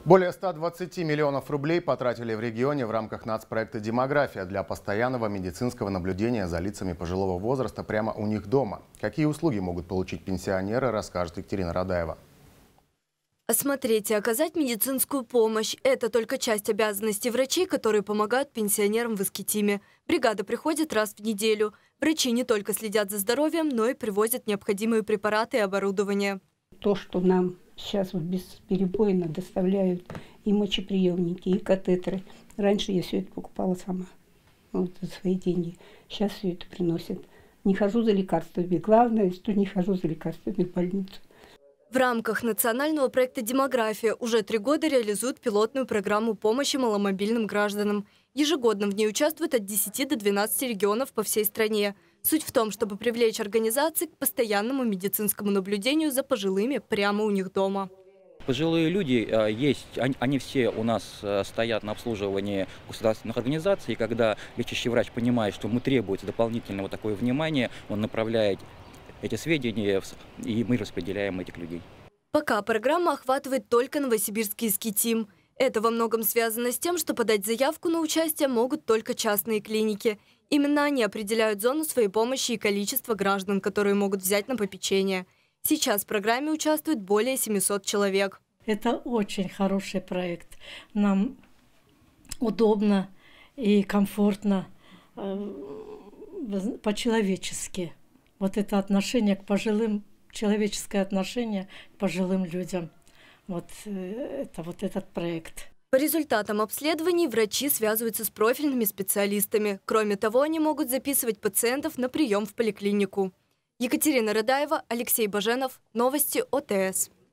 Более 120 миллионов рублей потратили в регионе в рамках нацпроекта «Демография» для постоянного медицинского наблюдения за лицами пожилого возраста прямо у них дома. Какие услуги могут получить пенсионеры, расскажет Екатерина Радаева. Осмотреть и оказать медицинскую помощь – это только часть обязанностей врачей, которые помогают пенсионерам в Искитиме. Бригада приходит раз в неделю. Врачи не только следят за здоровьем, но и привозят необходимые препараты и оборудование. То, что нам сейчас бесперебойно доставляют и мочеприемники, и катетеры. Раньше я все это покупала сама, за свои деньги. Сейчас все это приносят. Не хожу за лекарствами. Главное, что не хожу за лекарствами в больницу. В рамках национального проекта «Демография» уже 3 года реализуют пилотную программу помощи маломобильным гражданам. Ежегодно в ней участвуют от 10 до 12 регионов по всей стране. Суть в том, чтобы привлечь организации к постоянному медицинскому наблюдению за пожилыми прямо у них дома. Пожилые люди есть, они все у нас стоят на обслуживании государственных организаций. И когда лечащий врач понимает, что ему требуется дополнительного такое внимание, он направляет эти сведения, и мы распределяем этих людей. Пока программа охватывает только Новосибирский Искитим. Это во многом связано с тем, что подать заявку на участие могут только частные клиники. Именно они определяют зону своей помощи и количество граждан, которые могут взять на попечение. Сейчас в программе участвует более 700 человек. Это очень хороший проект. Нам удобно и комфортно, по-человечески. Вот это отношение к пожилым, человеческое отношение к пожилым людям. Вот этот проект. По результатам обследований врачи связываются с профильными специалистами. Кроме того, они могут записывать пациентов на прием в поликлинику. Екатерина Радаева, Алексей Баженов. Новости ОТС.